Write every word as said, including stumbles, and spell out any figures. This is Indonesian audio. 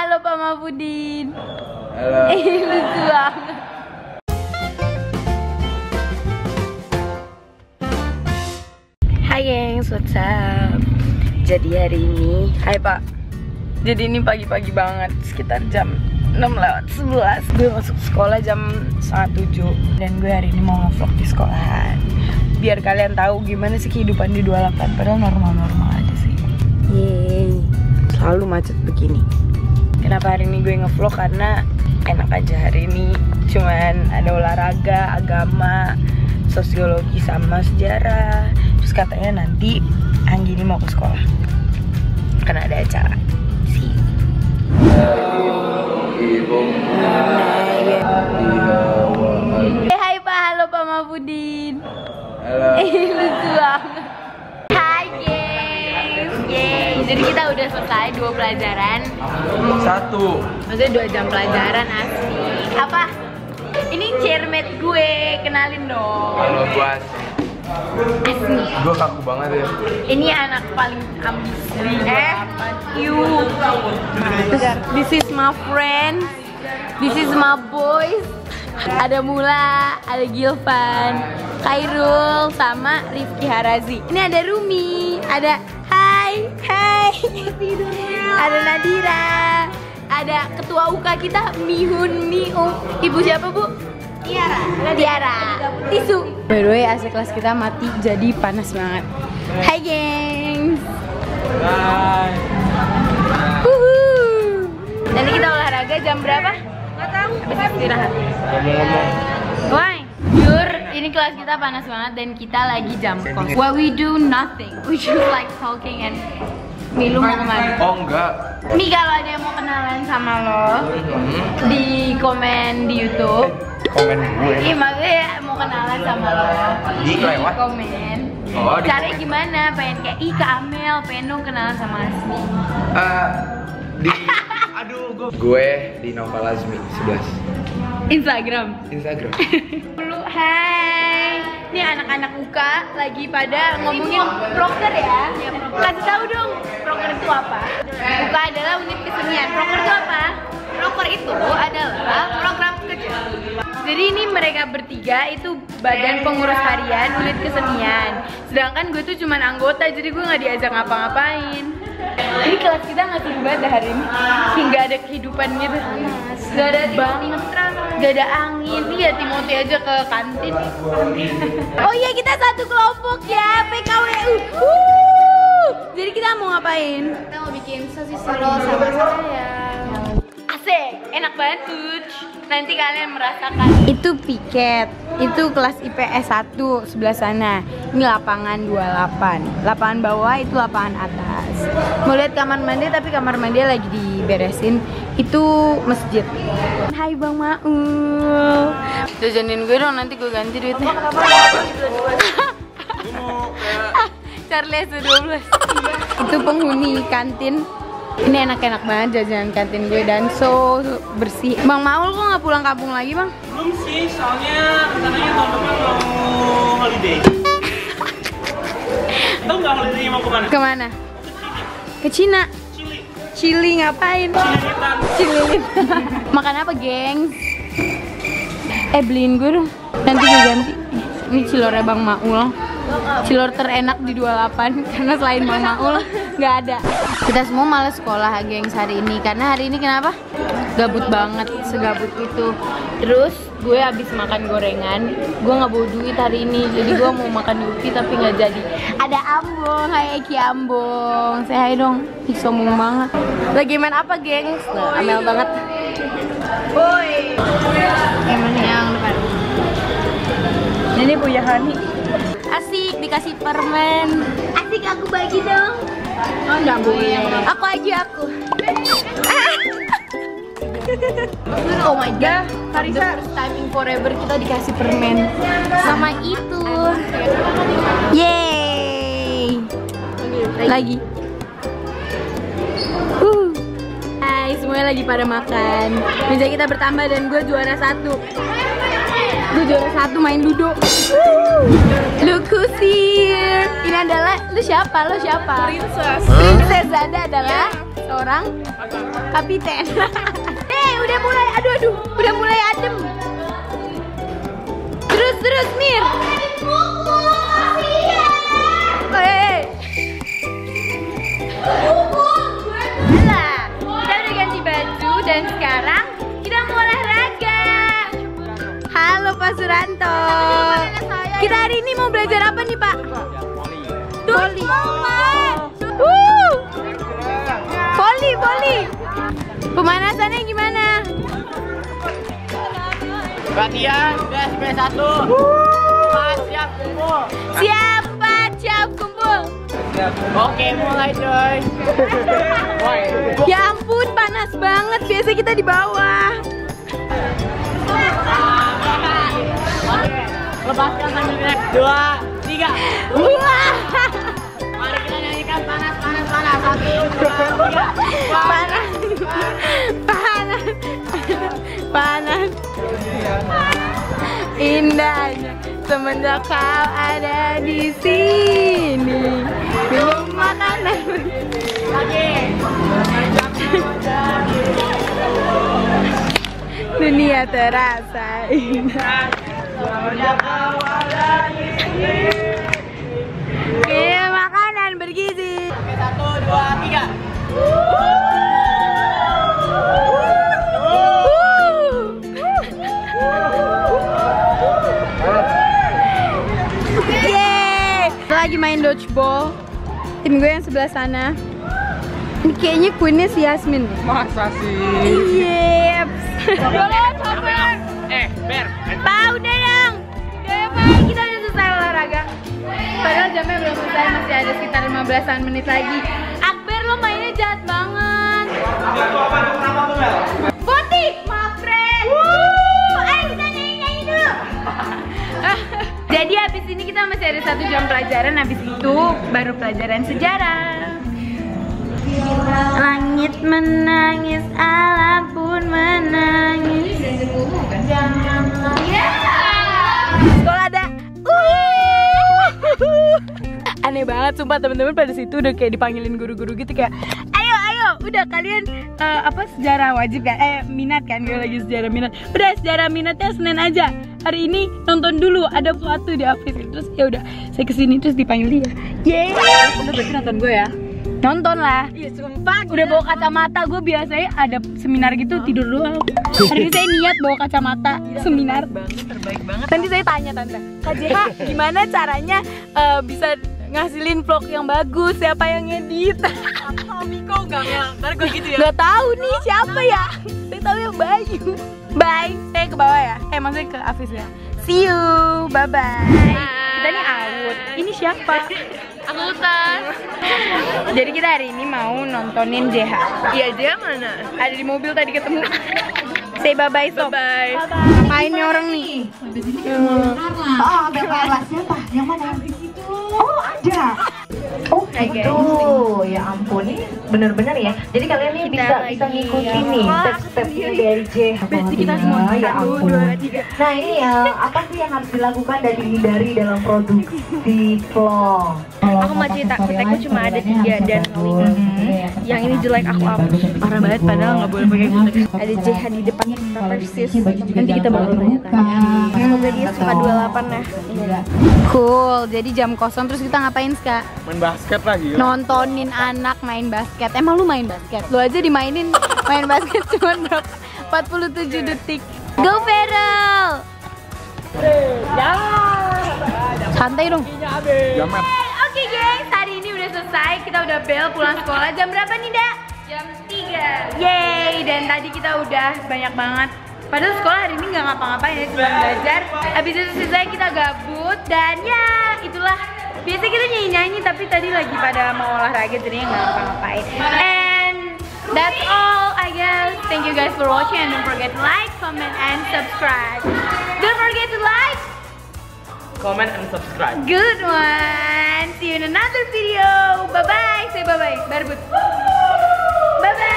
halo Pak Mahfudin. Halo. Eh, lucu banget. Hai gengs, what's up? Jadi hari ini, hai Pak. Jadi ini pagi-pagi banget, sekitar jam enam lewat sebelas. Gue masuk sekolah jam setengah tujuh. Dan gue hari ini mau nge-vlog di sekolahan, biar kalian tahu gimana sih kehidupan di dua puluh delapan. Padahal normal-normal aja sih. Yeay, selalu macet begini. Kenapa hari ini gue nge-vlog? Karena enak aja hari ini. Cuman ada olahraga, agama, sosiologi sama sejarah. Terus katanya nanti Anggi ini mau ke sekolah karena ada acara. See you. Hey, hai Pak, halo Pak Mahfudin. Halo. Eh, lucu banget. Hai gengs. Yeay, jadi kita udah selesai dua pelajaran. Satu. Maksudnya dua jam pelajaran, asik. Apa? Ini chairmate gue, kenalin dong. Halo buat. Asik. Gue kaku banget ya. Ini anak paling ambis di eh, you. This is my friend. This is my boys. Ada Mula, ada Gilvan, Khairul, sama Rifki Harazi. Ini ada Rumi, ada Hai, Hai. Ada Nadira, ada ketua U K kita Mihun Miu. Ibu siapa Bu? Tiara. Tiara. Tisu. By the way, A C kelas kita mati jadi panas banget. Hai gengs. Hai. Uhuh. Nanti kita olahraga jam berapa? Nggak tahu. Habis istirahat. Ngomong-ngomong. Why? Jur, ini kelas kita panas banget dan kita lagi jam kos. What we do nothing. We just like talking and Milu mau kemana? Oh enggak. Nih kalau ada yang mau kenalan sama lo, Hmm. di komen di YouTube. Komen gue. Iya maksudnya mau kenalan sama lo. Di lewat? komen. Oh, di Caranya komen. gimana? Pengen kayak ih Kak Amel, pengen dong kenalan sama Asmi. Eh, di aduh gue. Gue di Nova Lazmi sebelas. Instagram. Instagram. Dulu, hai. Ini anak-anak U K lagi pada ngomongin proker ya. Kasih tahu dong, proker itu apa? U K adalah unit kesenian. Proker itu apa? Proker itu adalah program kerja. Jadi ini mereka bertiga itu badan pengurus harian unit kesenian. Sedangkan gue tuh cuman anggota, jadi gue nggak diajak ngapa-ngapain. Ini kelas kita nggak seru banget hari ini. Hingga ada kehidupan gitu. Gak ada banget, gak ada angin. Iya, Timothy aja ke kantin. Oh iya, kita satu kelompok ya, P K W U. Uh, jadi kita mau ngapain? Kita mau bikin sosis solo sama saya. Asik, enak banget tuh. Nanti kalian merasakan. Itu piket, itu kelas I P S satu sebelah sana. Ini lapangan dua puluh delapan. Lapangan bawah itu lapangan atas. Mau lihat kamar mandi tapi kamar mandi lagi diberesin. Itu masjid. Hai Bang Maul. Jajanin gue dong, nanti gue ganti duitnya. Charlie S dua belas. Itu penghuni kantin. Ini enak-enak banget jajanan kantin gue dan so bersih. Bang Maul kok nggak pulang kampung lagi bang? Belum sih, soalnya rencananya tahun depan mau holiday. Tahu nggak holiday mau kemana? Kemana? Ke Cina. Chili. Chili ngapain? Cililitan. Cililin. Makan apa gengs? Eh beliin gue dong. Nanti gue ganti. Ini cilornya Bang Maul. Cilor terenak di dua puluh delapan karena selain Bang Maul nggak ada. Kita semua malas sekolah gengs hari ini karena hari ini kenapa? Gabut banget, segabut itu. Terus gue habis makan gorengan, gue nggak bawa duit hari ini, jadi gue mau makan di U P I tapi nggak jadi. Ada Ambong, hai Eki Ambong, saya hai dong. Ih sombong banget. Lagi main apa gengs? Nah, Amel banget. Woi. Yang mana yang depan? Ini punya Hani. Asik dikasih permen. Asik aku bagi dong. Oh enggak boleh. Aku aja aku. Oh my god, Karisa, first time in forever kita dikasih permen sama itu. Yeay. Lagi. Uh. Hai, semuanya lagi pada makan. Meja kita bertambah dan gue juara satu. Gue juara satu main ludo. Lu kusir. Ini adalah, lu siapa? Lu siapa? Princess. Princess Zada adalah seorang kapiten. Eh, udah mulai, aduh aduh, udah mulai adem. Terus terus Mir. Hei. Lah, kita udah ganti baju dan sekarang kita mau olahraga. Halo Pak Suranto. Kita hari ini mau belajar apa nih Pak? Voli. Wuh. Voli, voli. Pemanasannya gimana? Latihan, gas B satu. Pas, siap kumpul. Siap Pak, siap kumpul. Oke, mulai coy. Ya ampun, panas banget. Biasa kita di bawah. Oke, lepaskan sambil naik. Dua, tiga. Wah. Mari kita nyanyikan panas, panas, panas. Satu, dua, tiga. Panas. Panas. Panas. Indahnya semenjak kau ada di sini. Minum makanan. Lagi. Dunia terasa indah. Semenjak kau ada di sini. Iya, makanan bergizi. Oke, satu, dua, tiga. Yeay, kita lagi main dodgeball. Tim gue yang sebelah sana. Ini kayaknya queennya si Yasmin. Masa sih? Yep. Eh, Ber. Pak, udah dong. Udah ya Pak, kita udah selesai olahraga. Padahal jamnya belum selesai, masih ada sekitar lima belasan menit lagi. Akbar, lo mainnya jahat banget. Putih, maaf friend. Wuh, ayo kita nyanyi-nyanyi dulu. Jadi habis ini kita masih ada satu jam pelajaran, habis itu baru pelajaran sejarah. Langit menangis, alam pun menangis. Sekolah ada. Aneh banget sumpah, teman-teman pada situ udah kayak dipanggilin guru-guru gitu kayak ayo ayo udah kalian uh, apa sejarah wajib kan, eh minat kan, gue lagi sejarah minat, udah sejarah minatnya Senin aja, hari ini nonton dulu ada foto di Hafiz. Terus ya udah saya kesini terus dipanggil dia. Yeay, Lu berarti nonton gue ya? nonton lah. Iya, sumpah. Udah bawa kacamata, gue biasanya ada seminar gitu tidur doang. Hari ini saya niat bawa kacamata seminar. Banget, terbaik banget. Nanti saya tanya tante, Kak J H gimana caranya uh, bisa ngasilin vlog yang bagus, siapa yang ngedit? Oh, Miko enggak ya? Ntar gue gitu ya. Gak tahu nih siapa ya. Saya tahu yang Bayu. Bye, saya ke bawah ya. Eh maksudnya ke Afis ya. See you, bye bye. Kita nih out. Ini siapa? Aku Utan. Jadi kita hari ini mau nontonin J H. Iya, dia mana? Ada di mobil tadi ketemu. Say bye bye sob. Bye. Ngapain nih orang nih? Oh, ada Carla. Siapa? Yang mana? Oh, ada. Oh, gitu. Ya ampun, ini bener-bener ya. Jadi kalian nih bisa bisa ngikutin nih step-stepnya dari J. Kita semua ya ampun. Nah ini ya, apa sih yang harus dilakukan dan dihindari dalam produksi vlog? Aku mau cerita, kontakku cuma ada tiga dan lima. Yang ini jelek aku hapus. Parah banget, padahal nggak boleh pakai kontak. Ada J H di depan persis. Nanti kita bakal tanya-tanya. Semoga dia suka dua puluh delapan ya. Cool. Jadi jam kosong terus kita ngapain Kak? Main basket lagi ya? Nontonin anak main basket. Emang lu main basket? Lu aja dimainin main basket cuma berapa? empat puluh tujuh detik. Go Feral. Santai dong. Jamet. Oke guys, hari ini udah selesai. Kita udah bel pulang sekolah. Jam berapa nih, Dak? Jam tiga. Yeay, dan tadi kita udah banyak banget. Padahal sekolah hari ini nggak ngapa-ngapain ya, cuma belajar. Habis itu selesai kita gabut dan ya itulah. Biasa kita nyanyi-nyanyi tapi tadi lagi pada mau olahraga jadinya nggak ngapa-ngapain. And that's all I guess. Thank you guys for watching and don't forget to like, comment, and subscribe. Don't forget to like, Comment and subscribe. good one. See you in another video. Bye bye. Say bye bye. Barbut. Bye bye.